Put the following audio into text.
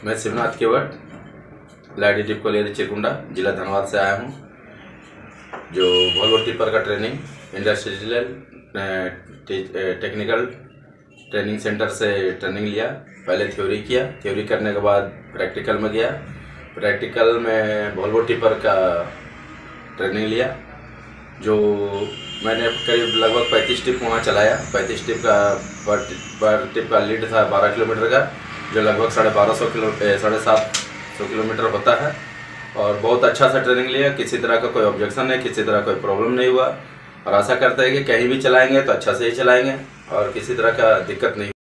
मैं शिवनाथ केवट लाइडी डिप कॉलेज चिरकुंडा जिला धनबाद से आया हूँ। जो वॉल्वो टिपर का training industrial technical training centre से ट्रेनिंग लिया। पहले थ्योरी किया, थ्योरी करने के बाद प्रैक्टिकल में गया। प्रैक्टिकल में वॉल्वो टिपर का ट्रेनिंग लिया, जो मैंने करीब लगभग 35 टिप वहाँ चलाया। 35 टिप का पर टिप का लीड था 12 किलोमीटर का, जो लगभग 750 किलोमीटर होता है। और बहुत अच्छा सा ट्रेनिंग लिया, किसी तरह का कोई ऑब्जेक्शन नहीं, किसी तरह कोई प्रॉब्लम नहीं हुआ। और आशा करते हैं कि कहीं भी चलाएंगे तो अच्छा से ही चलाएंगे और किसी तरह का दिक्कत नहीं।